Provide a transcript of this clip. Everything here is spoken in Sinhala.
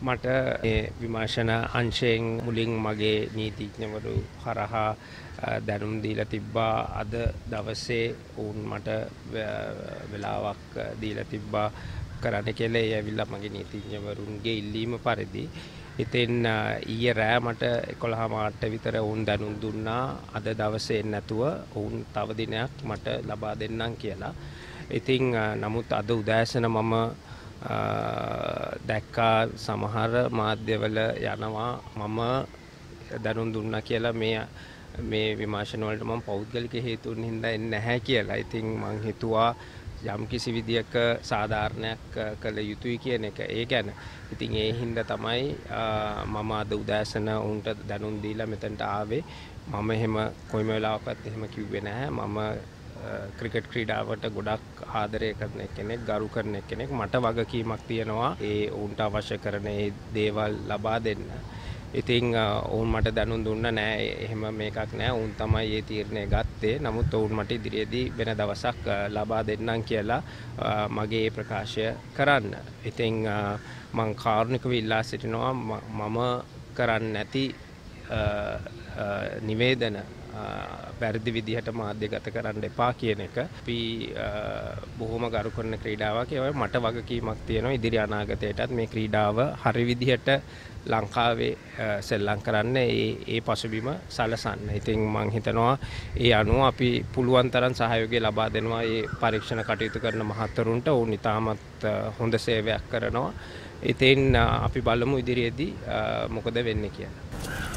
මට මේ විමර්ශන අංශයෙන් මුලින් මගේ නීතිඥවරු හරහා දැනුම් දීලා තිබ්බා. අද දවසේ වුන් මට වෙලාවක් දීලා තිබ්බා කරන්න කියලා. ඒ ඇවිල්ලා මගේ නීතිඥවරුන්ගේ ඉල්ලීම පරිදි. ඉතින් ඊයේ රෑ මට 11 මාට විතර වුන් දැනුම් දුන්නා අද දවසේ නැතුව වුන් තව දිනයක් මට ලබා දෙන්නම් කියලා. ඉතින් නමුත් අද උදෑසන මම දැක්කා සමහර මාධ්‍යවල යනවා මම දැනුම් දුන්නා කියලා මේ විමර්ශන වලට මම පෞද්ගලික හේතුන් හින්දා එන්නේ නැහැ කියලා. ඉතින් මං හිතුවා යම් කිසි විදියක සාධාරණයක් කළ යුතුයි කියන එක. ඒ ගැන ඉතින් ඒ හින්දා තමයි මම අද උදෑසන උන්ට දැනුම් දීලා මෙතනට ආවේ. මම එහෙම කොයිම වෙලාවකත් එහෙම කිව්වේ නැහැ. මම ක්‍රිකට් ක්‍රීඩාවට ගොඩක් ආදරය කරන කෙනෙක්, ගරු කරන කෙනෙක්. මට වගකීමක් තියෙනවා ඒ උන්ට අවශ්‍ය කරන ඒ දේවල් ලබා දෙන්න. ඉතින් ඔවුන් මට දැනුම් දුන්න නෑ එහෙම මේකක් නෑ. ඔවුන් තමයි මේ තීරණය ගත්තේ. නමුත් ඔවුන් මට ඉදිරියේදී වෙන දවසක් ලබා දෙන්නම් කියලා මගේ ප්‍රකාශය කරන්න. ඉතින් මං කාරුණිකව ඉල්ලා සිටිනවා මම කරන්නේ නැති නිවේදන වැරදි විදිහට මාධ්‍යගත කරන්න එපා කියන එක. අපි බොහොම ගරු කරන ක්‍රීඩාවක්. ඒ වගේ මට වගකීමක් තියෙනවා ඉදිරි අනාගතයටත් මේ ක්‍රීඩාව හරි විදිහට ලංකාවේ සෙල්ලම් කරන්න ඒ පසුබිම සලසන්න. ඉතින් මම හිතනවා ඒ අනුව අපි පුළුවන් තරම් සහයෝගය ලබා දෙනවා මේ පරීක්ෂණ කටයුතු කරන මහත්වරුන්ට. ඔවුන් ඉතාමත් හොඳ සේවයක් කරනවා. ඉතින් අපි බලමු ඉදිරියේදී මොකද වෙන්නේ කියලා.